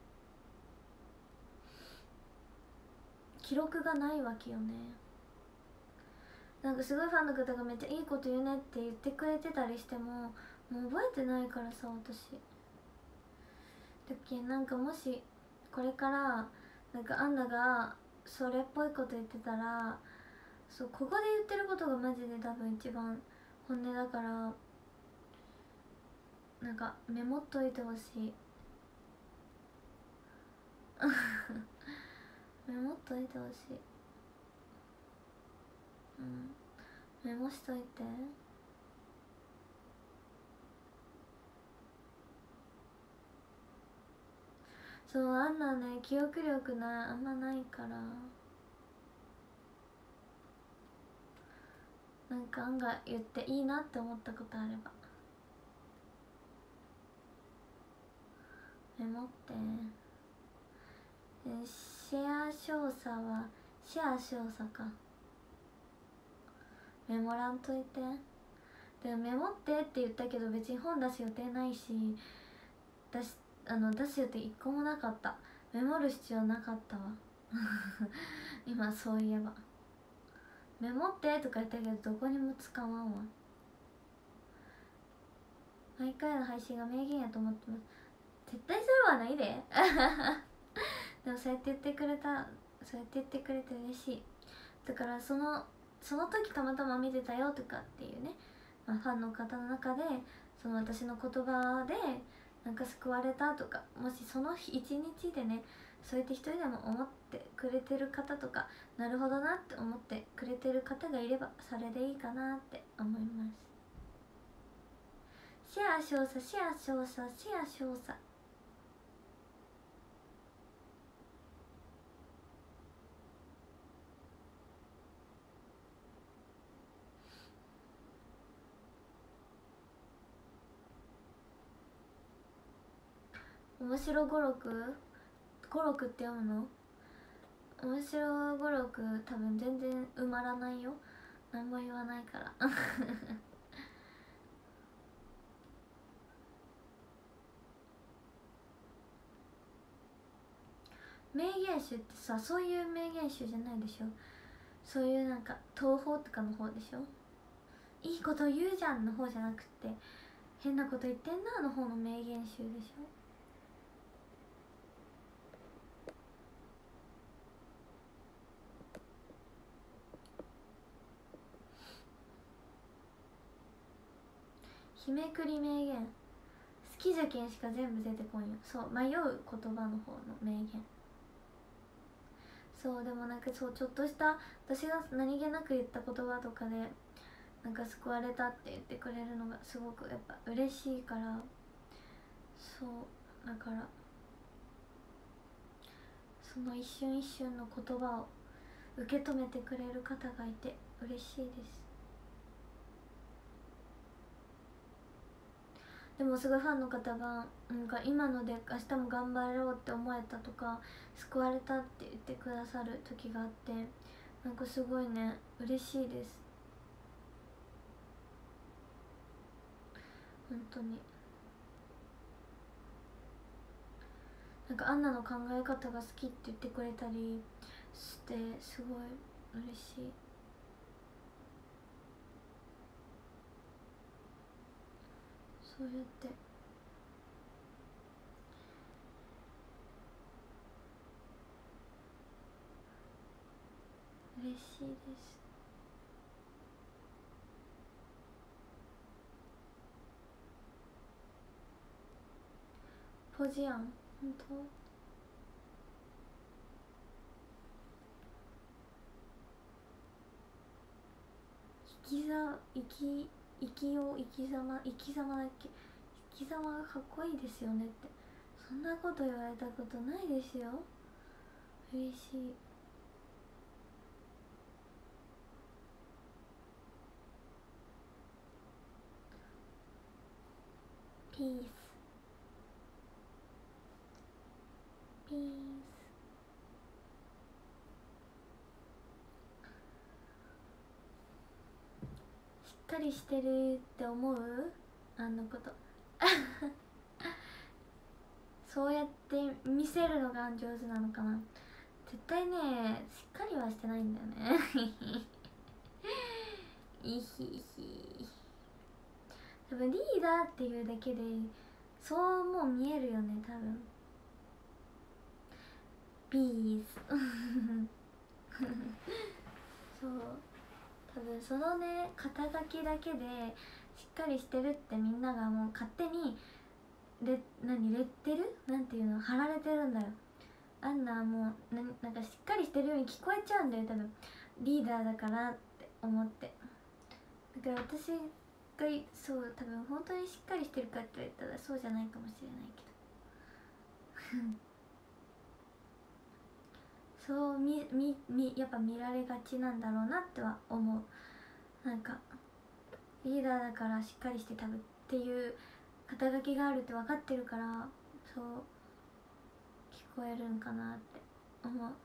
S1: 記録がないわけよね。なんかすごいファンの方がめっちゃいいこと言うねって言ってくれてたりしてももう覚えてないからさ私だっけ。なんかもしこれからなんかアンナがそれっぽいこと言ってたらそうここで言ってることがマジで多分一番本音だからなんかメモっといてほしいメモっといてほしい。うんメモしといて。そうアンナね記憶力なあんまないからなんかアンが言っていいなって思ったことあればメモって。えシェア少佐はシェア少佐かメモらんといて。でもメモってって言ったけど別に本出す予定ないし出しあの出す予定一個もなかった。メモる必要なかったわ今そういえばメモってとか言ったけどどこにも使わんわ。毎回の配信が名言やと思ってます。絶対それはないででもそうやって言ってくれたそうやって言ってくれて嬉しい。だからそのその時たまたま見てたよとかっていうね、まあ、ファンの方の中でその私の言葉でなんか救われたとかもしその日一日でねそうやって一人でも思ってくれてる方とかなるほどなって思ってくれてる方がいればそれでいいかなって思います。シェア少佐シェア少佐シェア少佐面白語録語録って読むの。面白語録多分全然埋まらないよ何も言わないから名言集ってさそういう名言集じゃないでしょ。そういうなんか東宝とかの方でしょ。いいこと言うじゃんの方じゃなくて変なこと言ってんなの方の名言集でしょ。日めくり名言好きじゃけんしか全部出てこんよ。そう迷う言葉の方の名言。そうでもなんかそうちょっとした私が何気なく言った言葉とかでなんか救われたって言ってくれるのがすごくやっぱ嬉しいから、そうだからその一瞬一瞬の言葉を受け止めてくれる方がいて嬉しいです。でもすごいファンの方がなんか今ので明日も頑張ろうって思えたとか救われたって言ってくださる時があって、なんかすごいね嬉しいです、本当に。なんかアンナの考え方が好きって言ってくれたりしてすごい嬉しい。そうやって嬉しいです。ポジアン本当生きざ生き生きよう生き様生き様だっけ、生き様がかっこいいですよねって、そんなこと言われたことないですよ。嬉しい。ピースピース。しっかりしてるって思うあんのことそうやって見せるのが上手なのかな。絶対ねしっかりはしてないんだよねいひひ。多分リーダーっていうだけでそうも見えるよね多分。ビーズそう多分そのね肩書きだけでしっかりしてるってみんながもう勝手にレ何レッテルなんていうの貼られてるんだよ。あんなもうななんかしっかりしてるように聞こえちゃうんだよ多分リーダーだからって思って。だから私がそう多分本当にしっかりしてるかって言われたらそうじゃないかもしれないけどそうみみみやっぱ見られがちなんだろうなっては思う。なんかリーダーだからしっかりしてたぶっていう肩書きがあるって分かってるからそう聞こえるんかなって思う。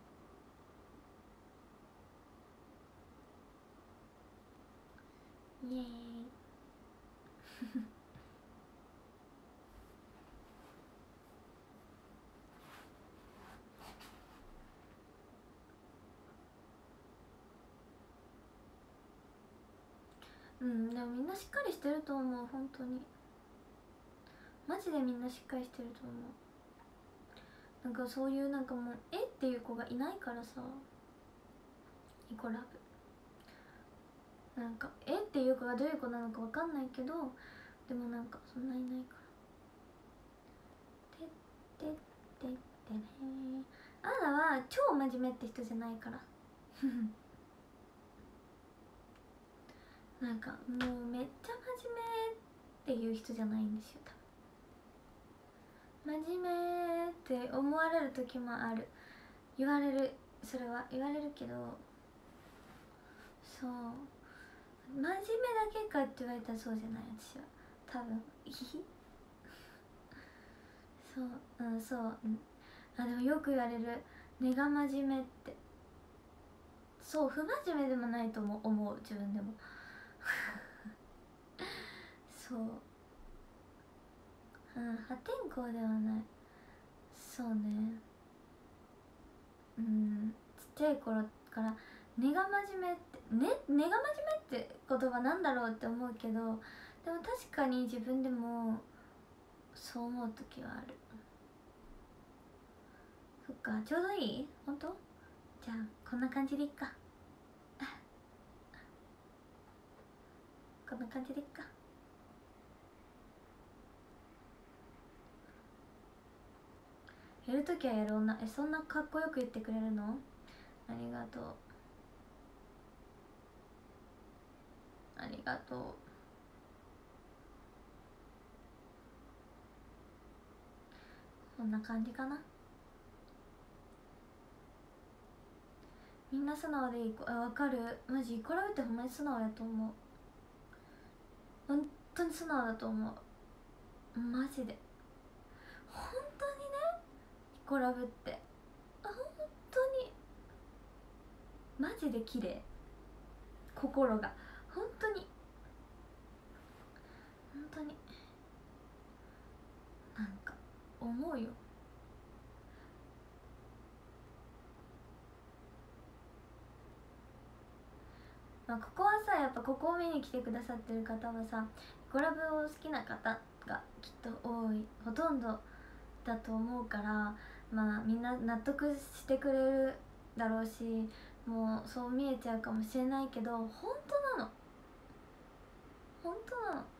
S1: イエーイうんでもみんなしっかりしてると思う本当にマジでみんなしっかりしてると思う。なんかそういうなんかもうえっていう子がいないからさイコラブなんかえっていう子がどういう子なのか分かんないけどでもなんかそんないないからてってってってね。あんなは超真面目って人じゃないからなんかもうめっちゃ真面目っていう人じゃないんですよ多分。真面目って思われる時もある。言われるそれは言われるけどそう真面目だけかって言われたらそうじゃない私は多分そううんそう、うん、あでもよく言われる根が真面目って。そう不真面目でもないとも思う自分でもそううん破天荒ではない。そうねうんちっちゃい頃から根が真面目ってね根が真面目って言葉なんだろうって思うけどでも確かに自分でもそう思う時はある。そっかちょうどいい本当じゃあこんな感じでいっかこんな感じでいっか。やるときはやろうな。えそんなかっこよく言ってくれるのありがとう。 あとこんな感じかな。みんな素直でいい子、あ、分かる。マジイコラブってほんまに素直やと思う。本当に素直だと思う、マジで。本当にね、イコラブって本当にマジで綺麗、心が本当に本当になんか思うよ。まあ、ここはさ、やっぱここを見に来てくださってる方はさ、イコラブを好きな方がきっと多い、ほとんどだと思うから、まあみんな納得してくれるだろうし、もうそう見えちゃうかもしれないけど、本当なの、本当なの。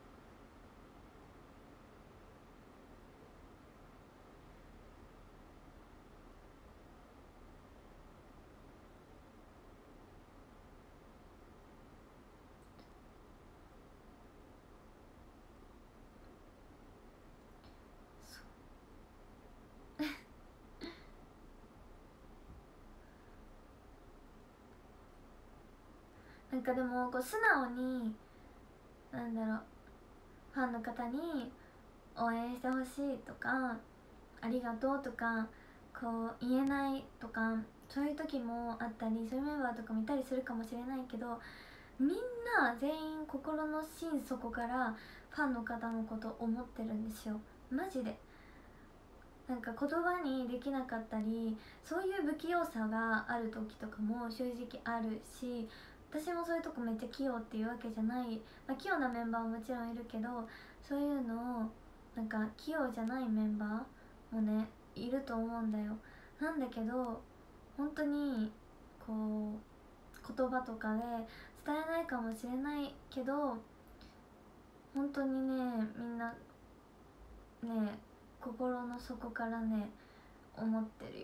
S1: なんかでもこう素直に、なんだろう、ファンの方に応援してほしいとか、ありがとうとかこう言えないとか、そういう時もあったり、そういうメンバーとかもいたりするかもしれないけど、みんな全員心の心底からファンの方のことを思ってるんですよ、マジで。なんか言葉にできなかったり、そういう不器用さがある時とかも正直あるし、私もそういうとこめっちゃ器用っていうわけじゃない、まあ、器用なメンバーももちろんいるけど、そういうのをなんか器用じゃないメンバーもねいると思うんだよ。なんだけど本当にこう言葉とかで伝えないかもしれないけど、本当にね、みんなね心の底からね思ってるよ、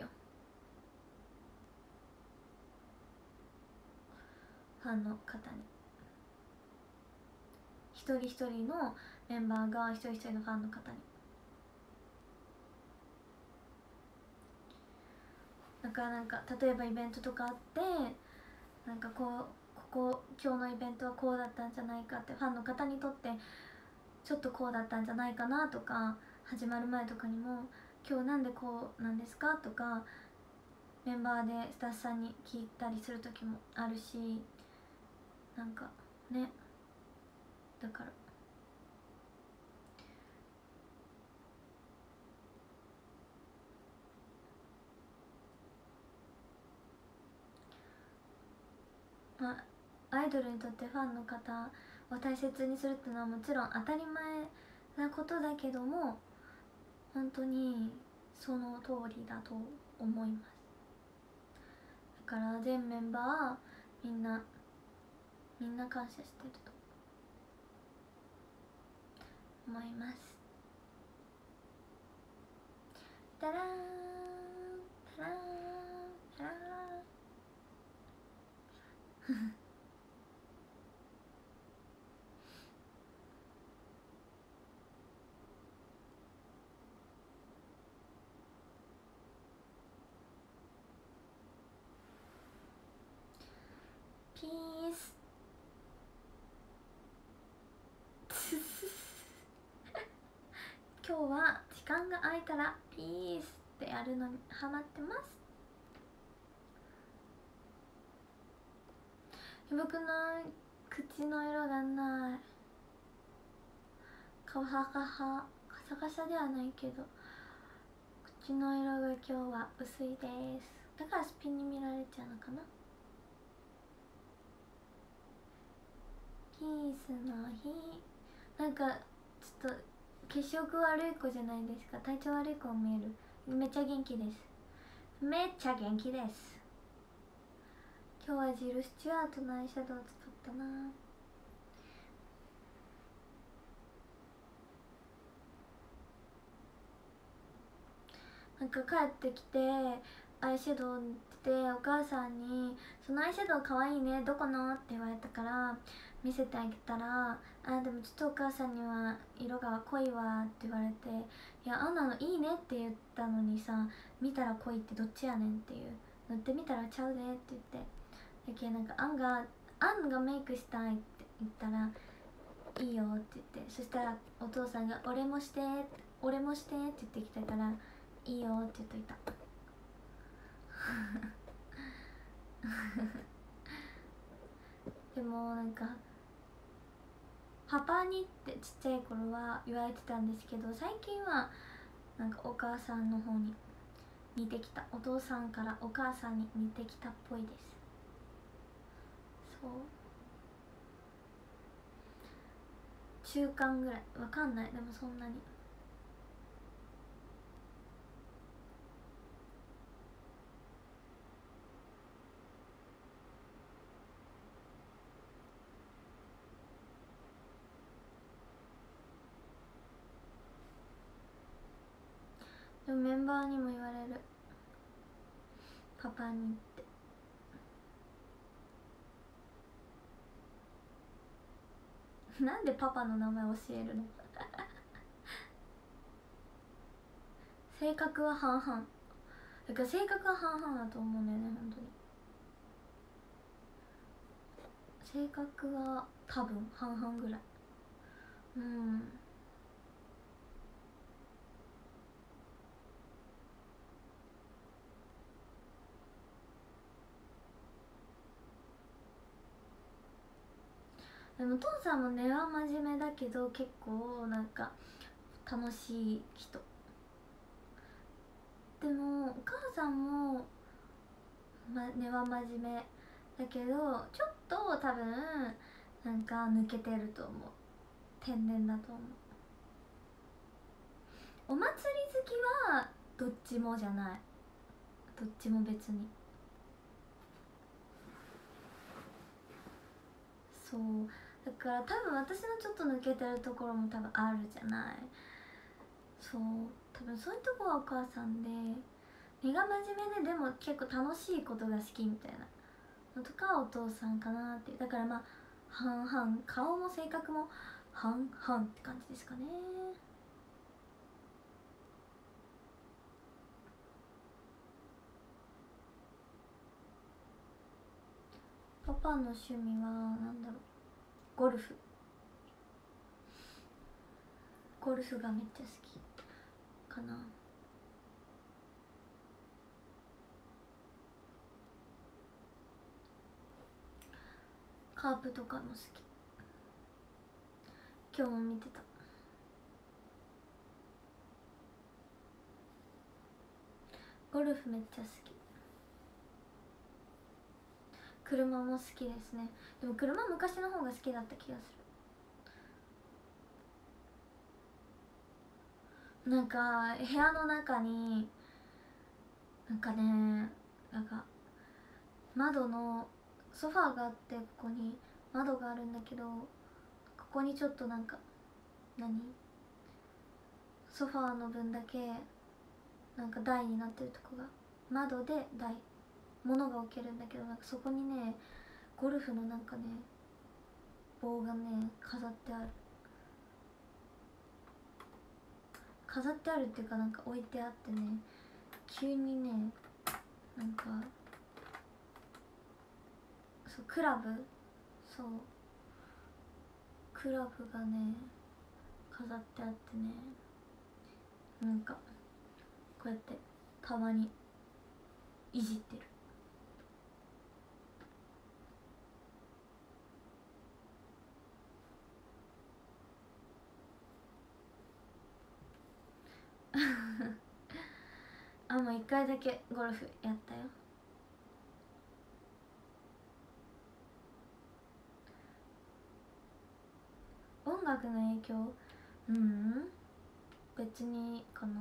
S1: ファンの方に。一人一人のメンバーが一人一人のファンの方に。だからなんか例えばイベントとかあって、なんかこうここ今日のイベントはこうだったんじゃないかって、ファンの方にとってちょっとこうだったんじゃないかなとか、始まる前とかにも今日なんでこうなんですかとか、メンバーでスタッフさんに聞いたりする時もあるし、なんかね、だからまあアイドルにとってファンの方を大切にするっていうのはもちろん当たり前なことだけども、本当にその通りだと思います。だから全メンバーみんなみんな感謝してると思います。タラーンタラーンタラーンピース今日は時間が空いたらピースってやるのにハマってます。やばくない？口の色がない。カハカハカサカサではないけど、口の色が今日は薄いです。だからスピンに見られちゃうのかな。ピースの日、なんかちょっと血色悪い子じゃないですか。体調悪い子見える。めっちゃ元気です。めっちゃ元気です。今日はジル・スチュアートのアイシャドウを使ったな。なんか帰ってきてアイシャドウってお母さんに「そのアイシャドウかわいいね、どこの?」って言われたから、 見せてあげたら「あでもちょっとお母さんには色が濃いわ」って言われて「いやあんなのいいねって言ったのにさ見たら濃いってどっちやねん」っていう「塗ってみたらちゃうで」って言ってだけなんか「あんがあんがメイクしたい」って言ったら「いいよ」って言ってそしたらお父さんが「俺もして俺もして」って言ってきたから「いいよ」って言っといたでもなんかパパにってちっちゃい頃は言われてたんですけど最近はなんかお母さんの方に似てきたお父さんからお母さんに似てきたっぽいですそう中間ぐらいわかんないでもそんなにでもメンバーにも言われるパパにってなんでパパの名前教えるの性格は半々だから性格は半々だと思うんだよね本当に性格は多分半々ぐらいうんでもお父さんも根は真面目だけど結構なんか楽しい人でもお母さんも、ま、根は真面目だけどちょっと多分なんか抜けてると思う天然だと思うお祭り好きはどっちもじゃないどっちも別にそうだから多分私のちょっと抜けてるところも多分あるじゃないそう多分そういうとこはお母さんで根が真面目ででも結構楽しいことが好きみたいなのとかはお父さんかなってだからまあ半々顔も性格も半々って感じですかねパパの趣味はなんだろうゴルフゴルフがめっちゃ好きかなカープとかも好き今日も見てたゴルフめっちゃ好き車も好きですねでも車昔の方が好きだった気がするなんか部屋の中になんかねなんか窓のソファーがあってここに窓があるんだけどここにちょっとなんか何ソファーの分だけなんか台になってるとこが窓で台物が置けるんだけどなんかそこにねゴルフのなんかね棒がね飾ってある飾ってあるっていうかなんか置いてあってね急にねなんかそうクラブそうクラブがね飾ってあってねなんかこうやってたまにいじってるあもう一回だけゴルフやったよ音楽の影響ううん別にかな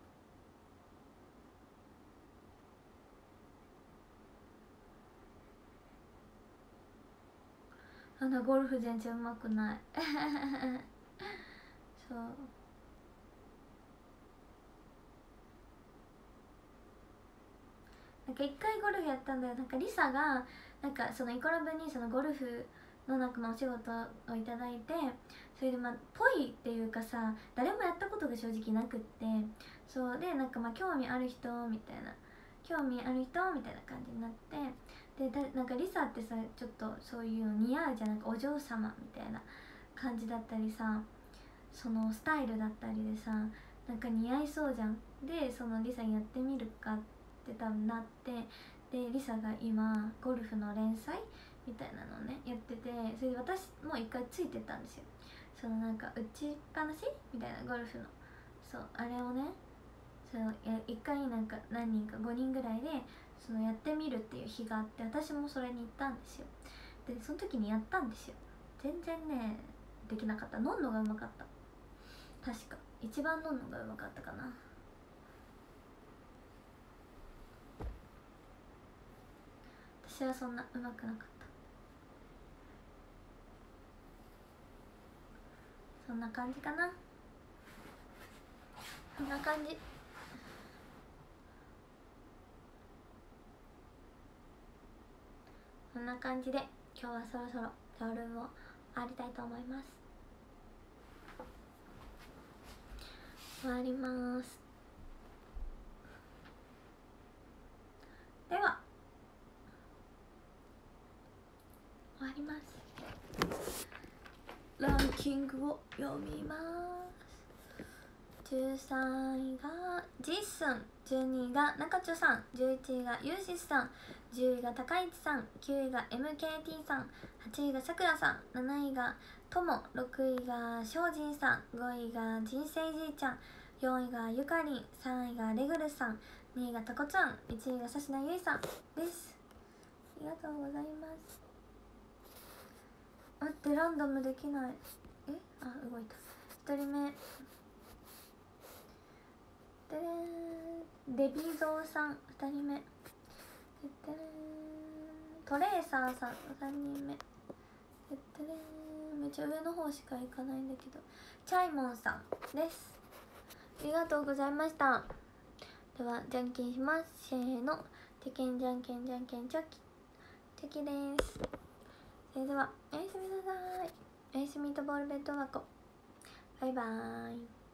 S1: あんなゴルフ全然うまくないそうなんか一回ゴルフやったんだよなんかリサがなんかそのイコラブにそのゴルフのなんかまあお仕事をいただいて、それでまあぽいっていうかさ、誰もやったことが正直なくって、そうでなんかまあ興味ある人みたいな、興味ある人みたいな感じになって、でだなんかリサってさちょっとそういうの似合うじゃん、なんかお嬢様みたいな感じだったりさ、そのスタイルだったりでさ、なんか似合いそうじゃん。でそのリサにやってみるかって多分なって、でリサが今ゴルフの連載みたいなのをねやってて、それで私も一回ついてったんですよ。そのなんか打ちっぱなしみたいなゴルフの、そうあれをね、その一回なんか何人かごにんぐらいでそのやってみるっていう日があって、私もそれに行ったんですよ。でその時にやったんですよ。全然ねできなかった。飲んのがうまかった。確か一番飲んのがうまかったかな。私はそんなうまくなかった。そんな感じかな。そんな感じ。こんな感じで今日はそろそろ夜を終わりたいと思います。終わります。では終わります。ランキングを読みます。じゅうさんいがジッスン、じゅうにいが中中さん、じゅういちいがユーシスさん、じゅういが高市さん、きゅういが エムケーティー さん、はちいがさくらさん、なないがとも、ろくいがしょうじんさん、ごいが人生じいちゃん、よんいがゆかりん、さんいがレグルさん、にいがたこちゃん、いちいがさしなゆいさんです。ありがとうございます。待って、ランダムできない。えあ、動いた。ひとりめでれーデビゾーさん、ふたりめでれートレーサーさん、さんにんめでれーめっちゃ上の方しか行かないんだけど、チャイモンさんです。ありがとうございました。ではじゃんけんします。せーの、てけんじゃんけんじゃんけんチョキチョキです。それではおやすみなさい。おやすみとボールベッド箱。バイバーイ。